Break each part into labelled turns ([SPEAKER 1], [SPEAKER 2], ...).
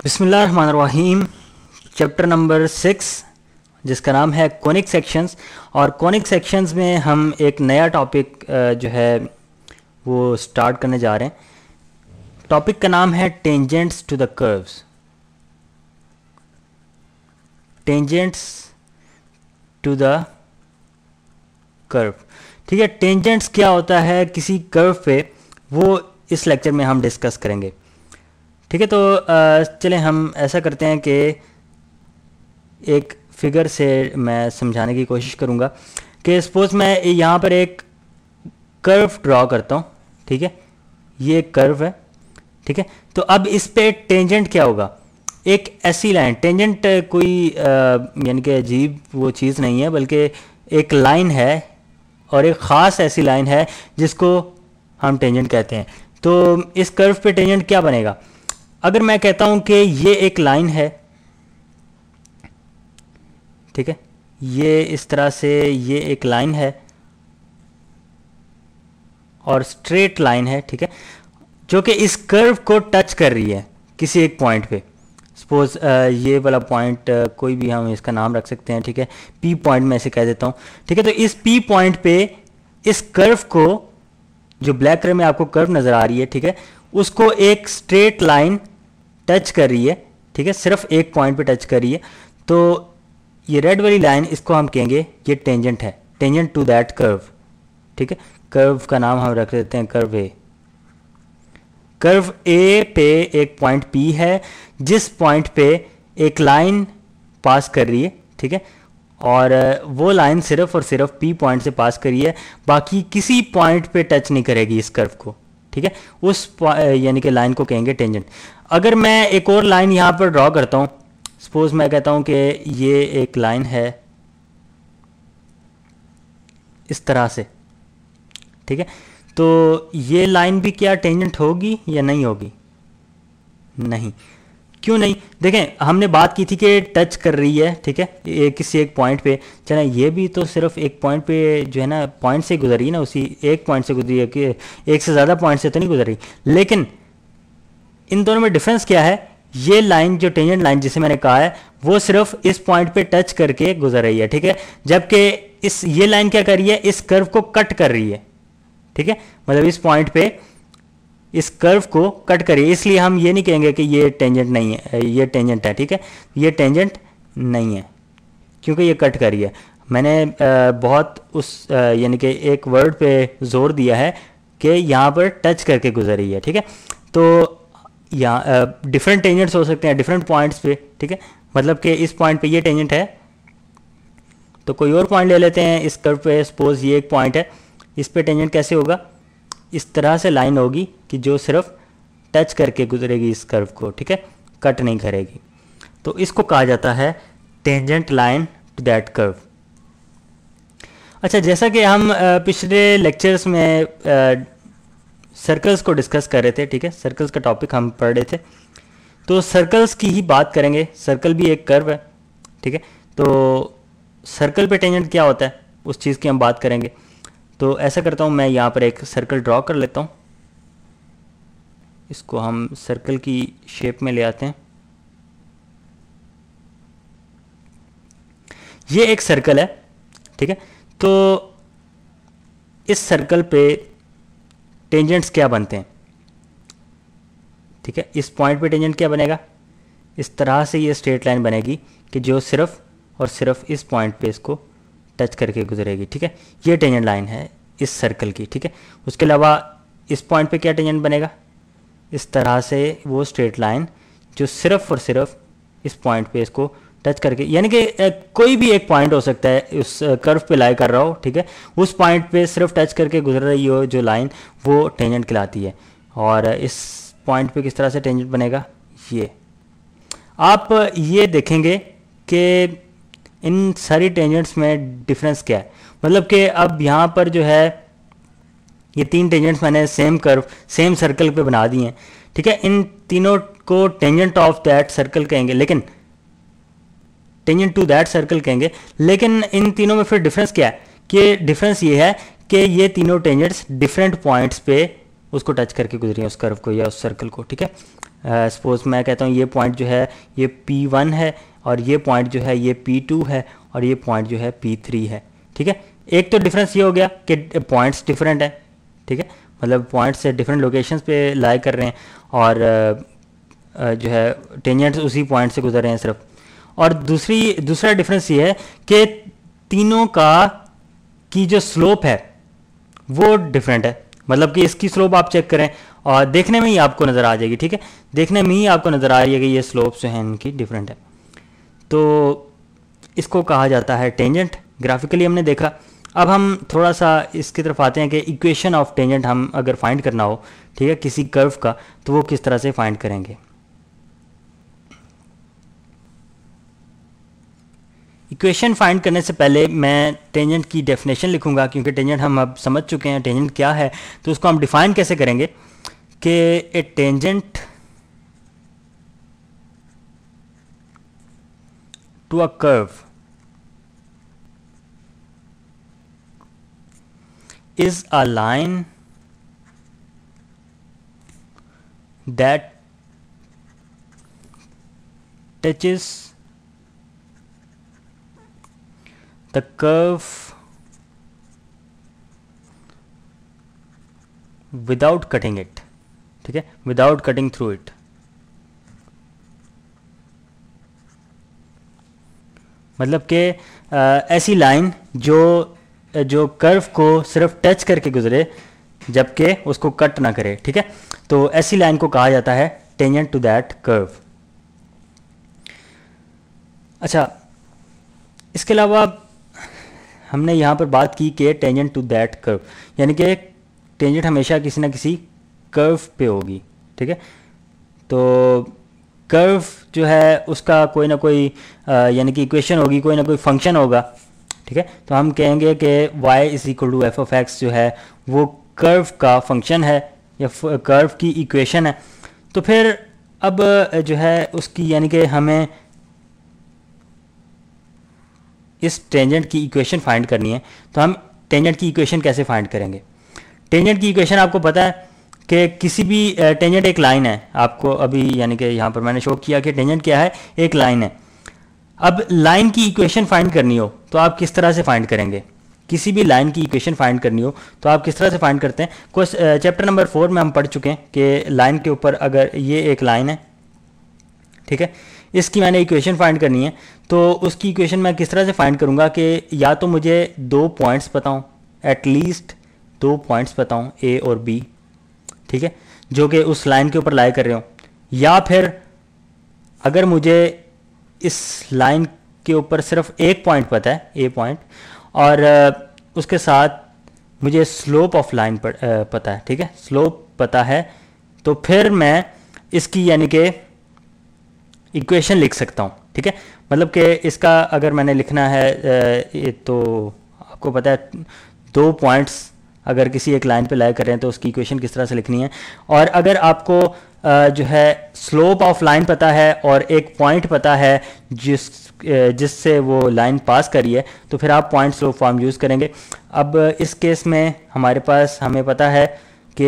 [SPEAKER 1] बिस्मिल्लाहिर्रहमानिर्रहीम। Chapter number 6 जिसका नाम है कॉनिक सेक्शंस। और कॉनिक सेक्शंस में हम एक नया टॉपिक जो है वो स्टार्ट करने जा रहे हैं। टॉपिक का नाम है tangents to the curves. Tangents to the curve, ठीक है। टेंजेंट्स क्या होता है किसी कर्व पे, वो इस लेक्चर में हम डिस्कस करेंगे, ठीक है। तो चलें हम ऐसा करते हैं कि एक फिगर से मैं समझाने की कोशिश करूँगा कि सपोज मैं यहाँ पर एक कर्व ड्रॉ करता हूँ, ठीक है। ये एक कर्व है, ठीक है। तो अब इस पे टेंजेंट क्या होगा, एक ऐसी लाइन। टेंजेंट कोई यानी कि अजीब वो चीज़ नहीं है, बल्कि एक लाइन है और एक ख़ास ऐसी लाइन है जिसको हम टेंजेंट कहते हैं। तो इस कर्व पे टेंजेंट क्या बनेगा, अगर मैं कहता हूं कि ये एक लाइन है, ठीक है, ये इस तरह से ये एक लाइन है और स्ट्रेट लाइन है, ठीक है, जो कि इस कर्व को टच कर रही है किसी एक पॉइंट पे। सपोज ये वाला पॉइंट कोई भी हम इसका नाम रख सकते हैं, ठीक है, पी पॉइंट में इसे कह देता हूं, ठीक है। तो इस पी पॉइंट पे इस कर्व को, जो ब्लैक कलर में आपको कर्व नजर आ रही है, ठीक है, उसको एक स्ट्रेट लाइन टच कर रही है, ठीक है, सिर्फ एक पॉइंट पे टच कर रही है। तो ये रेड वाली लाइन, इसको हम कहेंगे ये टेंजेंट है, टेंजेंट टू दैट कर्व, ठीक है। कर्व का नाम हम रख देते हैं कर्व ए। कर्व ए पे एक पॉइंट पी है जिस पॉइंट पे एक लाइन पास कर रही है, ठीक है, और वो लाइन सिर्फ और सिर्फ पी पॉइंट से पास कर रही है, बाकी किसी पॉइंट पे टच नहीं करेगी इस कर्व को, ठीक है। उस यानी कि लाइन को कहेंगे टेंजेंट। अगर मैं एक और लाइन यहाँ पर ड्रॉ करता हूँ, सपोज मैं कहता हूँ कि ये एक लाइन है इस तरह से, ठीक है, तो ये लाइन भी क्या टेंजेंट होगी या नहीं होगी? नहीं। क्यों नहीं? देखें, हमने बात की थी कि टच कर रही है, ठीक है, किसी एक पॉइंट पे। चलें, ये भी तो सिर्फ एक पॉइंट पे जो है ना, पॉइंट से गुजर रही है ना, उसी एक पॉइंट से गुजरी है, कि एक से ज़्यादा पॉइंट से तो नहीं गुजर रही। लेकिन इन दोनों में डिफरेंस क्या है, ये लाइन जो टेंजेंट लाइन जिसे मैंने कहा है, वो सिर्फ इस पॉइंट पे टच करके गुजर रही है, ठीक है, जबकि ये लाइन क्या कर रही है, इस कर्व को कट कर रही है, ठीक है, मतलब इस पॉइंट पे इस कर्व को कट करिए। इसलिए हम ये नहीं कहेंगे कि ये टेंजेंट नहीं है, ये टेंजेंट है, ठीक है, ये टेंजेंट नहीं है क्योंकि ये कट करी है। मैंने बहुत उस यानी कि एक वर्ड पे जोर दिया है कि यहाँ पर टच करके गुजर रही है, ठीक है। तो यहाँ डिफरेंट टेंजेंट्स हो सकते हैं डिफरेंट पॉइंट्स पे, ठीक है, मतलब कि इस पॉइंट पे ये टेंजेंट है, तो कोई और पॉइंट ले लेते हैं इस कर्व पे। सपोज ये एक पॉइंट है, इस पे टेंजेंट कैसे होगा, इस तरह से लाइन होगी कि जो सिर्फ टच करके गुजरेगी इस कर्व को, ठीक है, कट नहीं करेगी। तो इसको कहा जाता है tangent line to that curve. अच्छा, जैसा कि हम पिछले लेक्चर्स में सर्कल्स को डिस्कस कर रहे थे, ठीक है, सर्कल्स का टॉपिक हम पढ़ रहे थे, तो सर्कल्स की ही बात करेंगे। सर्कल भी एक कर्व है, ठीक है, तो सर्कल पे टेंजेंट क्या होता है उस चीज़ की हम बात करेंगे। तो ऐसा करता हूँ, मैं यहाँ पर एक सर्कल ड्रॉ कर लेता हूँ, इसको हम सर्कल की शेप में ले आते हैं। ये एक सर्कल है, ठीक है, तो इस सर्कल पे टेंजेंट्स क्या बनते हैं, ठीक है। इस पॉइंट पे टेंजेंट क्या बनेगा, इस तरह से ये स्ट्रेट लाइन बनेगी कि जो सिर्फ और सिर्फ इस पॉइंट पे इसको टच करके गुजरेगी, ठीक है, ये टेंजेंट लाइन है इस सर्कल की, ठीक है। उसके अलावा इस पॉइंट पे क्या टेंजेंट बनेगा, इस तरह से वो स्ट्रेट लाइन जो सिर्फ और सिर्फ इस पॉइंट पे इसको टच करके, यानी कि कोई भी एक पॉइंट हो सकता है उस कर्व पे लाई कर रहा हो, ठीक है, उस पॉइंट पे सिर्फ टच करके गुजर रही हो जो लाइन, वो टेंजेंट कहलाती है। और इस पॉइंट पे किस तरह से टेंजेंट बनेगा, ये आप ये देखेंगे कि इन सारी टेंजेंट्स में डिफरेंस क्या है। मतलब कि अब यहाँ पर जो है ये तीन टेंजेंट्स मैंने सेम कर्व सेम सर्कल पे बना दिए हैं, ठीक है, इन तीनों को टेंजेंट ऑफ दैट सर्कल कहेंगे, लेकिन टेंजेंट टू दैट सर्कल कहेंगे। लेकिन इन तीनों में फिर डिफरेंस क्या है, कि डिफरेंस ये है कि ये तीनों टेंजेंट्स डिफरेंट पॉइंट्स पे उसको टच करके गुजरी है, उस कर्व को या उस सर्कल को, ठीक है। सपोज मैं कहता हूँ ये पॉइंट जो है ये P1 है, और ये पॉइंट जो है ये P2 है, और ये पॉइंट जो है P3 है। ठीक है, एक तो डिफरेंस ये हो गया कि पॉइंट्स डिफरेंट है। ठीक है, मतलब पॉइंट्स से डिफरेंट लोकेशंस पे लाई कर रहे हैं, और जो है टेंजेंट्स उसी पॉइंट से गुजर रहे हैं सिर्फ। और दूसरा डिफरेंस ये है कि तीनों की जो स्लोप है वो डिफरेंट है। मतलब कि इसकी स्लोप आप चेक करें और देखने में ही आपको नज़र आ जाएगी। ठीक है, देखने में ही आपको नज़र आ रही है कि ये स्लोप जो है इनकी डिफरेंट है। तो इसको कहा जाता है टेंजेंट। ग्राफिकली हमने देखा। अब हम थोड़ा सा इसकी तरफ आते हैं कि इक्वेशन ऑफ टेंजेंट हम अगर फाइंड करना हो, ठीक है, किसी कर्व का, तो वो किस तरह से फाइंड करेंगे। इक्वेशन फाइंड करने से पहले मैं टेंजेंट की डेफिनेशन लिखूंगा, क्योंकि टेंजेंट हम अब समझ चुके हैं टेंजेंट क्या है। तो उसको हम डिफाइन कैसे करेंगे कि a tangent to a curve is a line that touches the curve without cutting it। ठीक है, without cutting through it। मतलब कि ऐसी लाइन जो कर्व को सिर्फ टच करके गुजरे, जबकि उसको कट ना करे। ठीक है, तो ऐसी लाइन को कहा जाता है टेंजेंट टू दैट कर्व। अच्छा, इसके अलावा हमने यहाँ पर बात की कि टेंजेंट टू दैट कर्व, यानी कि टेंजेंट हमेशा किसी ना किसी कर्व पे होगी। ठीक है, तो कर्व जो है उसका कोई ना कोई यानी कि इक्वेशन होगी, कोई ना कोई फंक्शन होगा। ठीक है, तो हम कहेंगे कि y is equal to F of X जो है वो कर्व का फंक्शन है या कर्व की इक्वेशन है। तो फिर अब जो है उसकी यानी कि हमें इस टेंजेंट की इक्वेशन फाइंड करनी है। तो हम टेंजेंट की इक्वेशन कैसे फाइंड करेंगे। टेंजेंट की इक्वेशन आपको पता है कि किसी भी टेंजेंट एक लाइन है। आपको अभी यानी कि यहाँ पर मैंने शो किया कि टेंजेंट क्या है, एक लाइन है। अब लाइन की इक्वेशन फाइंड करनी हो तो आप किस तरह से फाइंड करेंगे। किसी भी लाइन की इक्वेशन फाइंड करनी हो तो आप किस तरह से फाइंड करते हैं। चैप्टर नंबर 4 में हम पढ़ चुके हैं कि लाइन के ऊपर अगर ये एक लाइन है, ठीक है, इसकी मैंने इक्वेशन फाइंड करनी है, तो उसकी इक्वेशन मैं किस तरह से फाइंड करूँगा कि या तो मुझे 2 पॉइंट्स पता हूँ, एटलीस्ट 2 पॉइंट्स पता हूँ ए और बी, ठीक है, जो कि उस लाइन के ऊपर लाई कर रहे हो, या फिर अगर मुझे इस लाइन के ऊपर सिर्फ एक पॉइंट पता है, ए पॉइंट, और उसके साथ मुझे स्लोप ऑफ लाइन पता है। ठीक है, स्लोप पता है, तो फिर मैं इसकी यानी कि इक्वेशन लिख सकता हूँ। ठीक है, मतलब कि इसका अगर मैंने लिखना है तो आपको पता है 2 पॉइंट्स अगर किसी एक लाइन पे लाई कर रहे हैं तो उसकी इक्वेशन किस तरह से लिखनी है। और अगर आपको जो है स्लोप ऑफ लाइन पता है और एक पॉइंट पता है जिससे वो लाइन पास करी है, तो फिर आप पॉइंट स्लोप फॉर्म यूज़ करेंगे। अब इस केस में हमें पता है कि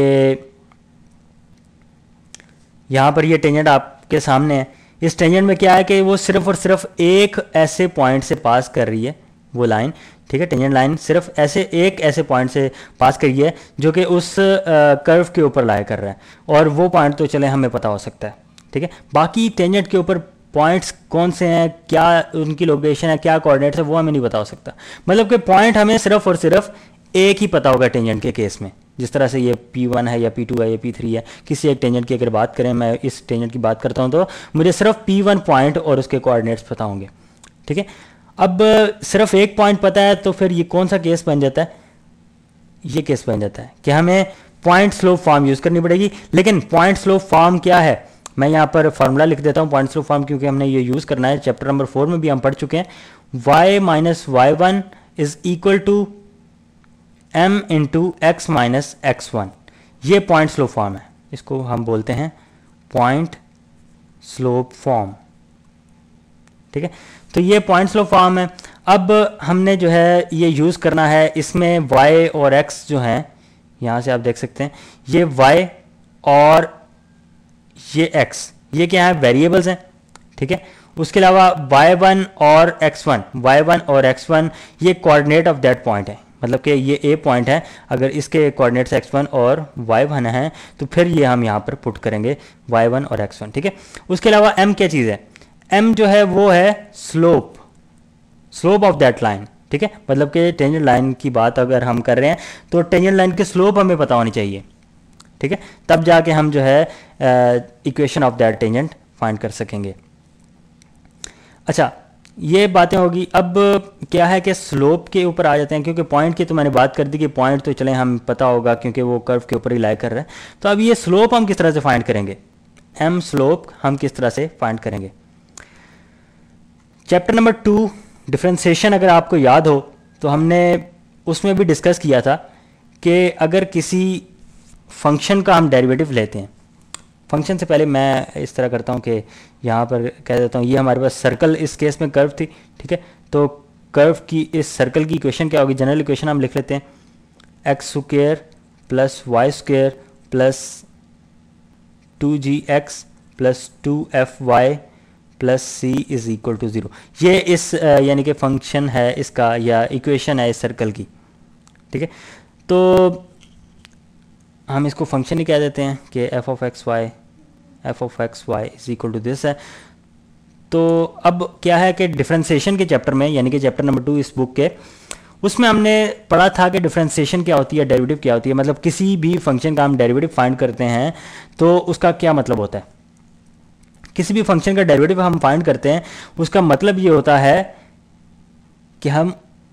[SPEAKER 1] यहाँ पर ये टेंजेंट आपके सामने है। इस टेंजेंट में क्या है कि वो सिर्फ और सिर्फ एक ऐसे पॉइंट से पास कर रही है वो लाइन। ठीक है, टेंजेंट लाइन सिर्फ एक ऐसे पॉइंट से पास करी है जो कि उस कर्व के ऊपर लाई कर रहा है, और वो पॉइंट तो चले हमें पता हो सकता है। ठीक है, बाकी टेंजेंट के ऊपर पॉइंट्स कौन से हैं, क्या उनकी लोकेशन है, क्या कोऑर्डिनेट्स है, वो हमें नहीं पता हो सकता। मतलब कि पॉइंट हमें सिर्फ और सिर्फ एक ही पता होगा टेंजेंट के केस में। जिस तरह से ये P1 है या P2 है या P3 है, किसी एक टेंजेंट की अगर बात करें, मैं इस टेंजेंट की बात करता हूँ, तो मुझे सिर्फ P1 पॉइंट और उसके कोऑर्डिनेट्स पता होंगे। ठीक है, अब सिर्फ एक पॉइंट पता है, तो फिर ये कौन सा केस बन जाता है, ये केस बन जाता है कि हमें पॉइंट स्लोप फॉर्म यूज़ करनी पड़ेगी। लेकिन पॉइंट स्लोप फॉर्म क्या है, मैं यहाँ पर फॉर्मूला लिख देता हूँ पॉइंट स्लोप फॉर्म, क्योंकि हमने ये यूज़ करना है। चैप्टर नंबर 4 में भी हम पढ़ चुके हैं। y minus y1 is equal to m into X minus x1। ये पॉइंट स्लोप फॉर्म है, इसको हम बोलते हैं पॉइंट स्लोप फॉर्म। ठीक है, तो ये पॉइंट स्लोप फॉर्म है। अब हमने जो है ये यूज़ करना है, इसमें y और x जो हैं, यहाँ से आप देख सकते हैं, ये y और ये x, ये क्या है, वेरिएबल्स हैं, ठीक है। उसके अलावा y1 और x1, y1 और x1 ये कोऑर्डिनेट ऑफ दैट पॉइंट है, मतलब कि ये ए पॉइंट है, अगर इसके कोऑर्डिनेट्स x1 और y1 हैं तो फिर ये हम यहाँ पर पुट करेंगे y1 और x1, ठीक है। उसके अलावा m क्या चीज़ है, m जो है वो है slope, slope of that line, ठीक है। मतलब कि टेंजेंट लाइन की बात अगर हम कर रहे हैं तो टेंजेंट लाइन की स्लोप हमें पता होनी चाहिए, ठीक है, तब जाके हम जो है equation of that tangent find कर सकेंगे। अच्छा, ये बातें होगी। अब क्या है कि स्लोप के ऊपर आ जाते हैं, क्योंकि पॉइंट की तो मैंने बात कर दी कि पॉइंट तो चले हम पता होगा क्योंकि वो कर्व के ऊपर ही लाई कर रहा है। तो अब ये स्लोप हम किस तरह से फाइंड करेंगे, m स्लोप हम किस तरह से फाइंड करेंगे। चैप्टर नंबर 2 डिफरेंशिएशन अगर आपको याद हो तो हमने उसमें भी डिस्कस किया था कि अगर किसी फंक्शन का हम डेरिवेटिव लेते हैं, फंक्शन से पहले मैं इस तरह करता हूँ कि यहाँ पर कह देता हूँ ये हमारे पास सर्कल, इस केस में कर्व थी, ठीक है। तो कर्व की इस सर्कल की इक्वेशन क्या होगी, जनरल इक्वेशन हम लिख लेते हैं X square plus Y square plus 2gx plus 2fy plus C is equal to 0। ये इस यानी कि फंक्शन है इसका या इक्वेशन है इस सर्कल की, ठीक है। तो हम इसको फंक्शन ही कह देते हैं कि F of X Y is equal to this है। तो अब क्या है कि डिफरेंशिएशन के चैप्टर में, यानी कि चैप्टर नंबर 2 इस बुक के, उसमें हमने पढ़ा था कि डिफरेंशिएशन क्या होती है, डेरिवेटिव क्या होती है। मतलब किसी भी फंक्शन का हम डेरिवेटिव फाइंड करते हैं तो उसका क्या मतलब होता है। किसी भी फंक्शन का डेरिवेटिव हम फाइंड करते हैं उसका मतलब ये होता है कि हम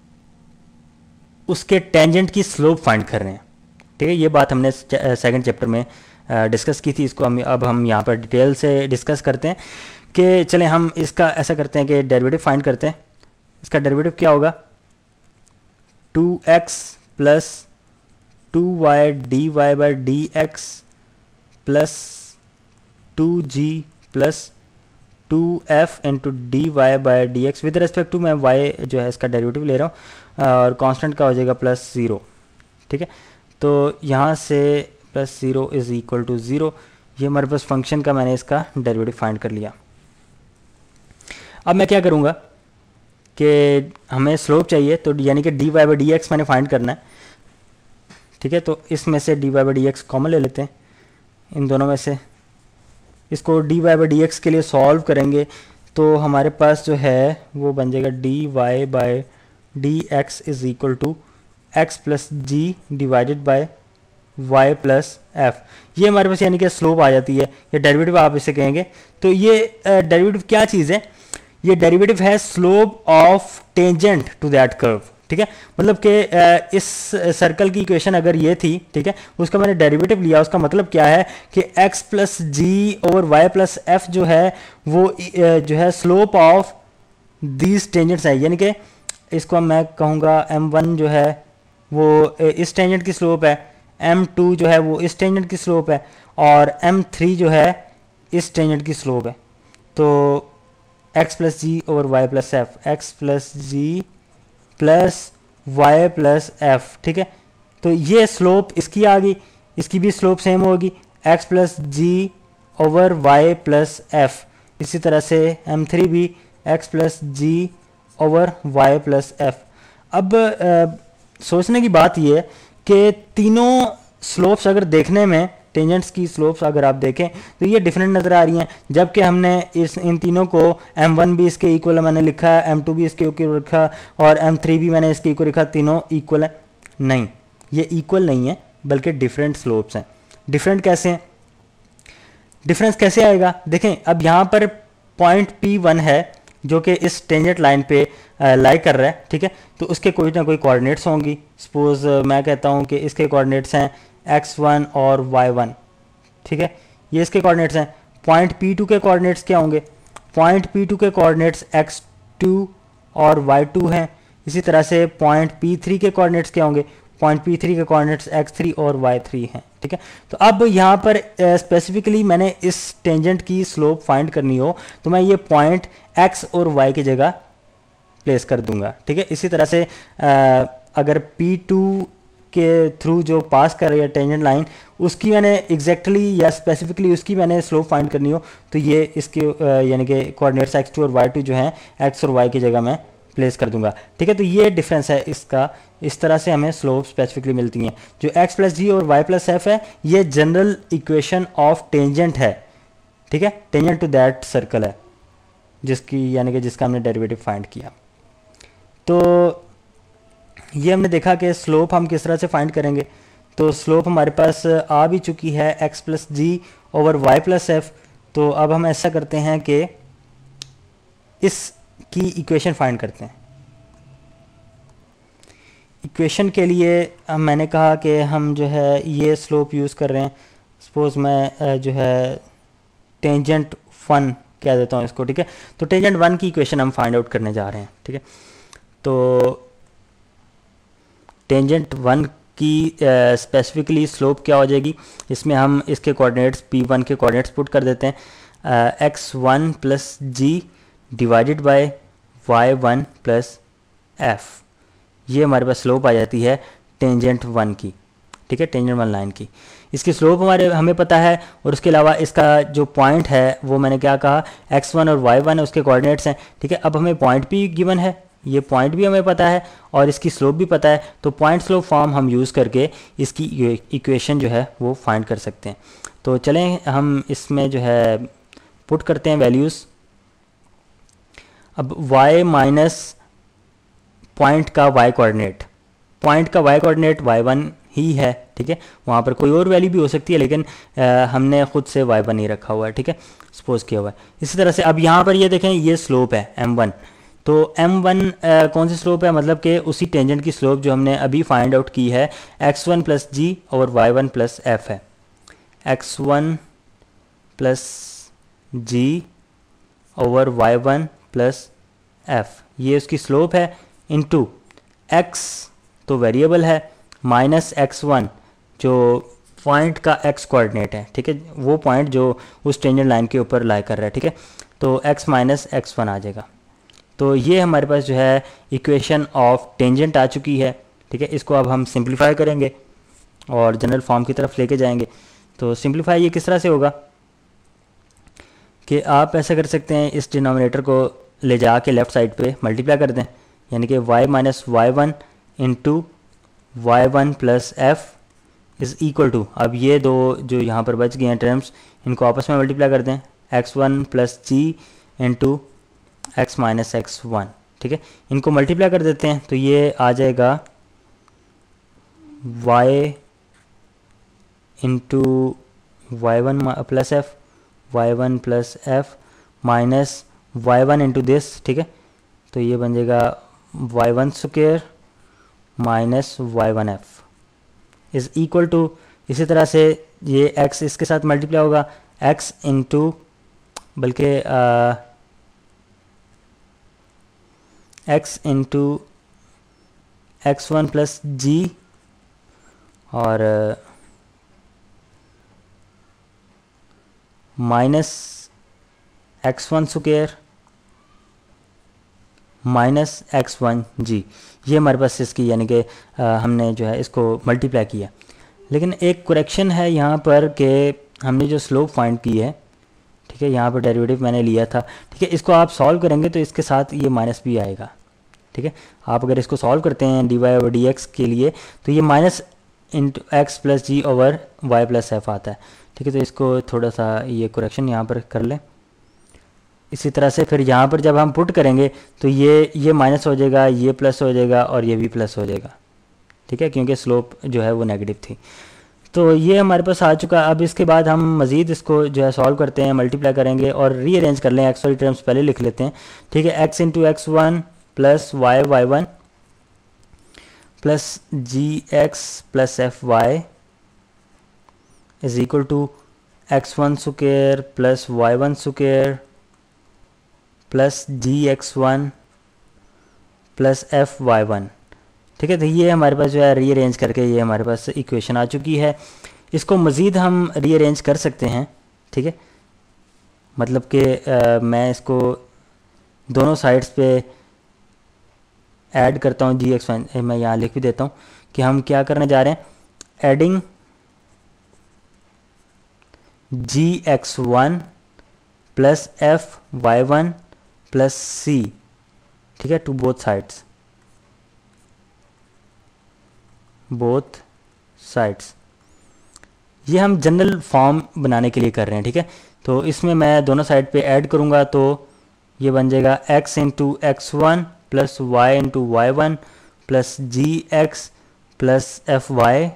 [SPEAKER 1] उसके टेंजेंट की स्लोप फाइंड कर रहे हैं, ठीक है। ये बात हमने सेकंड चैप्टर में डिस्कस की थी, इसको अब हम यहाँ पर डिटेल से डिस्कस करते हैं कि चलें हम इसका ऐसा करते हैं कि डेरिवेटिव फाइंड करते हैं। इसका डेरिवेटिव क्या होगा, 2x plus 2y dy by D X plus 2g plus 2f into D Y by D X. With respect to मैं y जो है इसका डेरिवेटिव ले रहा हूँ और कांस्टेंट का हो जाएगा प्लस 0, ठीक है। तो यहाँ से प्लस 0 इज इक्वल टू 0, ये हमारे पास फंक्शन का मैंने इसका डेरिवेटिव फाइंड कर लिया। अब मैं क्या करूँगा कि हमें स्लोप चाहिए, तो यानी कि D Y by D X मैंने फाइंड करना है, ठीक है। तो इसमें से D Y by D X common ले लेते हैं इन दोनों में से। इसको D Y by D X के लिए सॉल्व करेंगे तो हमारे पास जो है वो बन जाएगा D Y by D X is equal to X plus G divided by Y plus F. ये हमारे पास यानी कि स्लोप आ जाती है, ये डेरिवेटिव आप इसे कहेंगे। तो ये डेरिवेटिव क्या चीज़ है, ये डेरिवेटिव है slope of tangent to that curve, ठीक है। मतलब कि इस सर्कल की इक्वेशन अगर ये थी, ठीक है, उसका मैंने डेरिवेटिव लिया, उसका मतलब क्या है कि x plus G over Y plus F जो है वो जो है स्लोप ऑफ दीज टेंजेंट्स है। यानी कि इसको मैं कहूँगा m1 जो है वो इस टेंजेंट की स्लोप है, m2 जो है वो इस टेंजेंट की स्लोप है और m3 जो है इस टेंजेंट की स्लोप है। तो x plus G over Y plus F, X plus G plus Y plus F, ठीक है। तो ये स्लोप इसकी आ गई, इसकी भी स्लोप सेम होगी x plus G over Y plus F. इसी तरह से m3 भी x plus G over Y plus F. अब सोचने की बात ये है कि तीनों स्लोप्स अगर देखने में, टेंजेंट्स की स्लोप्स अगर आप देखें तो ये डिफरेंट नज़र आ रही हैं, जबकि हमने इन तीनों को m1 भी इसके इक्वल मैंने लिखा है, m2 भी इसके इक्वल लिखा और m3 भी मैंने इसके इक्वल लिखा, तीनों इक्वल है। नहीं, ये इक्वल नहीं है बल्कि डिफरेंट स्लोप्स हैं। डिफरेंट कैसे हैं, डिफरेंस कैसे आएगा, देखें। अब यहाँ पर पॉइंट P1 है जो कि इस टेंजेंट लाइन पे लाई कर रहा है, ठीक है। तो उसके कोई ना कोई कोऑर्डिनेट्स होंगी। सपोज मैं कहता हूँ कि इसके कोऑर्डिनेट्स हैं x1 और y1, ठीक है, ये इसके कोऑर्डिनेट्स हैं। पॉइंट P2 के कोऑर्डिनेट्स क्या होंगे, पॉइंट P2 के कोऑर्डिनेट्स x2 और y2 हैं। इसी तरह से पॉइंट P3 के कोऑर्डिनेट्स क्या होंगे, पॉइंट P3 के कोऑर्डिनेट्स x3 और y3 हैं, ठीक है। तो अब यहाँ पर स्पेसिफिकली मैंने इस टेंजेंट की स्लोप फाइंड करनी हो तो मैं ये पॉइंट x और y की जगह प्लेस कर दूंगा, ठीक है। इसी तरह से अगर P2 के थ्रू जो पास कर रही है टेंजेंट लाइन, उसकी मैंने एग्जैक्टली या स्पेसिफिकली उसकी मैंने स्लोप फाइंड करनी हो तो ये इसके यानी कि कोऑर्डिनेट्स x2 और y2 जो हैं x और y की जगह मैं प्लेस कर दूंगा। ठीक है, तो ये डिफरेंस है इसका, इस तरह से हमें स्लोप स्पेसिफिकली मिलती हैं। जो x प्लस जी और y प्लस एफ है ये जनरल इक्वेशन ऑफ टेंजेंट है। ठीक है, टेंजेंट टू दैट सर्कल है जिसकी यानी कि जिसका हमने डेरिवेटिव फाइंड किया। तो ये हमने देखा कि स्लोप हम किस तरह से फाइंड करेंगे। तो स्लोप हमारे पास आ भी चुकी है x plus G over Y plus F. तो अब हम ऐसा करते हैं कि इसकी इक्वेशन फाइंड करते हैं। इक्वेशन के लिए मैंने कहा कि हम जो है ये स्लोप यूज़ कर रहे हैं। सपोज मैं जो है टेंजेंट वन कह देता हूँ इसको। ठीक है, तो टेंजेंट वन की इक्वेशन हम फाइंड आउट करने जा रहे हैं। ठीक है, तो टेंजेंट वन की स्पेसिफिकली स्लोप क्या हो जाएगी, इसमें हम इसके कोऑर्डिनेट्स p1 के कोऑर्डिनेट्स पुट कर देते हैं x1 plus G divided by y1 plus F. ये हमारे पास स्लोप आ जाती है टेंजेंट वन की। ठीक है, टेंजेंट वन लाइन की इसकी स्लोप हमें पता है। और उसके अलावा इसका जो पॉइंट है वो मैंने क्या कहा x1 और y1 है उसके कोऑर्डिनेट्स हैं। ठीक है, अब हमें पॉइंट भी गिवन है, ये पॉइंट भी हमें पता है और इसकी स्लोप भी पता है। तो पॉइंट स्लोप फॉर्म हम यूज़ करके इसकी इक्वेशन जो है वो फाइंड कर सकते हैं। तो चलें हम इसमें जो है पुट करते हैं वैल्यूज़। अब y माइनस पॉइंट का y कोऑर्डिनेट, पॉइंट का y कोऑर्डिनेट y1 ही है। ठीक है, वहाँ पर कोई और वैल्यू भी हो सकती है लेकिन हमने खुद से y1 ही रखा हुआ है। ठीक है, सपोज किया हुआ है। इसी तरह से अब यहाँ पर ये देखें ये स्लोप है m1। तो m1 कौन सी स्लोप है, मतलब कि उसी टेंजेंट की स्लोप जो हमने अभी फाइंड आउट की है x1 प्लस जी और y1 प्लस एफ है। x1 plus G over y1 plus F ये उसकी स्लोप है, इनटू x तो वेरिएबल है माइनस x1 जो पॉइंट का x कोऑर्डिनेट है। ठीक है, वो पॉइंट जो उस टेंजेंट लाइन के ऊपर लाई कर रहा है। ठीक है, तो x माइनस x1 आ जाएगा। तो ये हमारे पास जो है इक्वेशन ऑफ टेंजेंट आ चुकी है। ठीक है, इसको अब हम सिंप्लीफाई करेंगे और जनरल फॉर्म की तरफ लेके जाएंगे। तो सिंप्लीफाई ये किस तरह से होगा कि आप ऐसा कर सकते हैं, इस डिनोमिनेटर को ले जा के लेफ़्ट साइड पे मल्टीप्लाई कर दें, यानी कि y minus y1 into y1 plus F is equal to, अब ये दो जो यहाँ पर बच गए हैं टर्म्स इनको आपस में मल्टीप्लाई कर दें, x1 plus G into x minus x1। ठीक है, इनको मल्टीप्लाई कर देते हैं तो ये आ जाएगा y into y1 plus F, y1 plus F minus y1 into this. ठीक है, तो ये बन जाएगा y1 square minus y1 F is equal to, इसी तरह से ये x इसके साथ मल्टीप्लाई होगा x इंटू बल्कि x into x1 plus G और minus x1 square minus x1 जी, ये हमारे पास इसकी यानी कि हमने जो है इसको मल्टीप्लाई किया। लेकिन एक करेक्शन है यहाँ पर कि हमने जो स्लोप फाइंड की है, ठीक है, यहाँ पर डेरिवेटिव मैंने लिया था। ठीक है, इसको आप सॉल्व करेंगे तो इसके साथ ये माइनस भी आएगा। ठीक है, आप अगर इसको सॉल्व करते हैं dy ओवर dx के लिए तो ये minus into X plus G over Y plus F आता है। ठीक है, तो इसको थोड़ा सा ये करेक्शन यहाँ पर कर लें। इसी तरह से फिर यहाँ पर जब हम पुट करेंगे तो ये माइनस हो जाएगा, ये प्लस हो जाएगा और ये भी प्लस हो जाएगा। ठीक है, क्योंकि स्लोप जो है वो नेगेटिव थी। तो ये हमारे पास आ चुका। अब इसके बाद हम मज़ीद इसको जो है सॉल्व करते हैं, मल्टीप्लाई करेंगे और रीअरेंज कर लें। एक्स वाली टर्म्स पहले लिख लेते हैं। ठीक है, X into x1 plus y1 plus gx plus fy is equal to x1 square plus y1 square plus gx1 plus fy1। ठीक है, तो ये हमारे पास जो है रीअरेंज करके ये हमारे पास इक्वेशन आ चुकी है। इसको मज़ीद हम रीअरेंज कर सकते हैं। ठीक है, मतलब कि मैं इसको दोनों साइड्स पे ऐड करता हूँ gx1, मैं यहाँ लिख भी देता हूँ कि हम क्या करने जा रहे हैं, adding gx1 plus fy1 plus c, ठीक है, टू बोथ साइड्स। ये हम जनरल फॉर्म बनाने के लिए कर रहे हैं, ठीक है। तो इसमें मैं दोनों साइड पे ऐड करूँगा तो ये बन जाएगा x into x1 plus Y into y1 plus G X plus F Y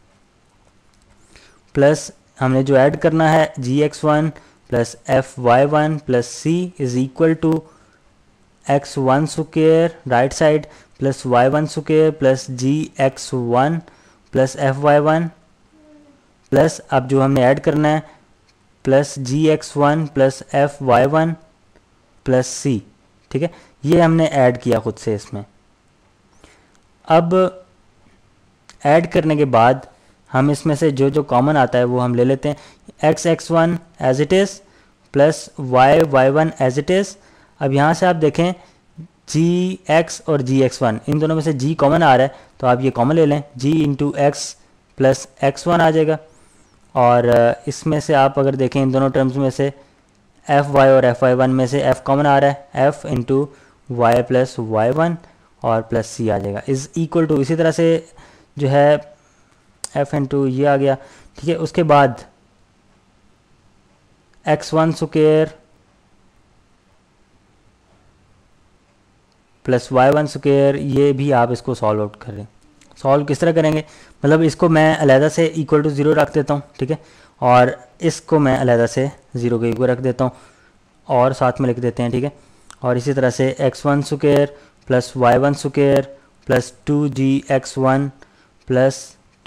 [SPEAKER 1] plus हमने जो ऐड करना है gx1 plus fy1 plus c is equal to x1 square right side plus y1 square plus gx1 plus fy1 plus अब जो हमने add करना है plus gx1 plus fy1 plus c, ठीक है। ये हमने ऐड किया खुद से इसमें। अब ऐड करने के बाद हम इसमें से जो जो कॉमन आता है वो हम ले लेते हैं, x1 as it is plus y1 as it is. अब यहाँ से आप देखें gx और gx1 इन दोनों में से g कॉमन आ रहा है तो आप ये कॉमन ले लें, g into X plus x1 आ जाएगा। और इसमें से आप अगर देखें इन दोनों टर्म्स में से fy और fy1 में से f कॉमन आ रहा है, f into Y plus y1 और प्लस c आ जाएगा इज़ इक्वल टू, इसी तरह से जो है f इंटू ये आ गया, ठीक है। उसके बाद x1 square plus y1 square, ये भी आप इसको सॉल्व आउट कर रहे हैं। सॉल्व किस तरह करेंगे, मतलब इसको मैं अलहदा से इक्वल टू 0 रख देता हूँ, ठीक है, और इसको मैं अलहदा से 0 के इक्वल रख देता हूँ और साथ में लिख देते हैं, ठीक है। और इसी तरह से x1 square plus y1 square plus 2gx1 plus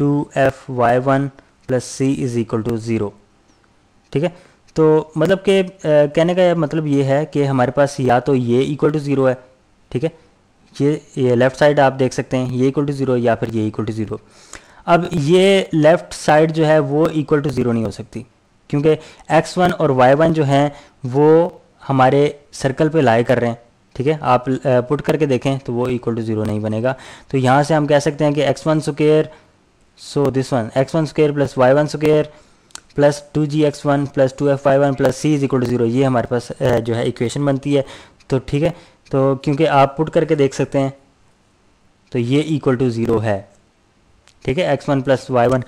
[SPEAKER 1] 2fy1 plus c is equal to 0, ठीक है। तो मतलब कि कहने का मतलब ये है कि हमारे पास या तो ये इक्वल टू 0 है, ठीक है, ये लेफ़्ट साइड आप देख सकते हैं ये इक्वल टू 0 या फिर ये इक्वल टू 0। अब ये लेफ़्ट साइड जो है वो इक्वल टू 0 नहीं हो सकती क्योंकि x1 और y1 जो हैं वो हमारे सर्कल पे लाई कर रहे हैं, ठीक है। आप पुट करके देखें तो वो इक्वल टू 0 नहीं बनेगा। तो यहाँ से हम कह सकते हैं कि x1 square, so this one x1 square plus y1 square plus 2gx1 plus 2fy1 plus c is equal to 0, ये हमारे पास जो है इक्वेशन बनती है। तो ठीक है, तो क्योंकि आप पुट करके देख सकते हैं तो ये इक्वल टू 0 है, ठीक है। x1 प्लस y1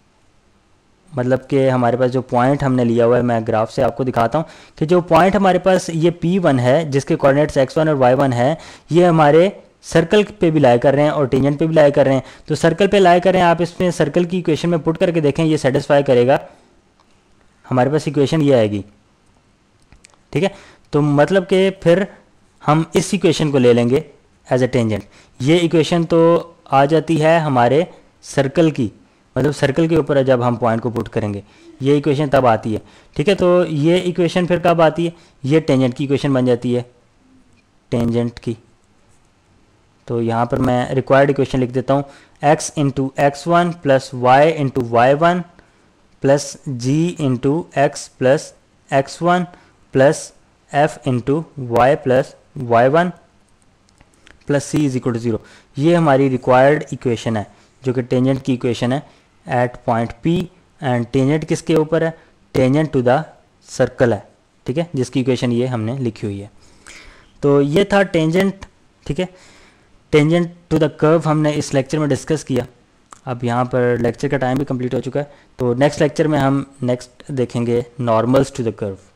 [SPEAKER 1] मतलब कि हमारे पास जो पॉइंट हमने लिया हुआ है, मैं ग्राफ से आपको दिखाता हूँ कि जो पॉइंट हमारे पास ये P1 है जिसके कोऑर्डिनेट्स x1 और y1 है, ये हमारे सर्कल पे भी लाई कर रहे हैं और टेंजेंट पे भी लाई कर रहे हैं। तो सर्कल पे लाई कर रहे हैं, आप इसमें सर्कल की इक्वेशन में पुट करके देखें, ये सेटिस्फाई करेगा, हमारे पास इक्वेशन ये आएगी, ठीक है। तो मतलब कि फिर हम इस इक्वेशन को ले लेंगे एज ए टेंजेंट। ये इक्वेशन तो आ जाती है हमारे सर्कल की, मतलब सर्कल के ऊपर जब हम पॉइंट को पुट करेंगे ये इक्वेशन तब आती है, ठीक है। तो ये इक्वेशन फिर कब आती है, ये टेंजेंट की इक्वेशन बन जाती है, टेंजेंट की। तो यहाँ पर मैं रिक्वायर्ड इक्वेशन लिख देता हूँ, x into x1 plus Y into y1 plus G into X plus x1 plus f into Y plus y1 plus c is equal to 0। ये हमारी रिक्वायर्ड इक्वेशन है जो कि टेंजेंट की इक्वेशन है at point P। And tangent किसके ऊपर है, टेंजेंट टू द सर्कल है, ठीक है, जिसकी इक्वेशन ये हमने लिखी हुई है। तो ये था टेंजेंट, ठीक है। टेंजेंट टू द कर्व हमने इस लेक्चर में डिस्कस किया। अब यहाँ पर लेक्चर का टाइम भी कंप्लीट हो चुका है, तो नेक्स्ट लेक्चर में हम नेक्स्ट देखेंगे नॉर्मल्स टू द कर्व।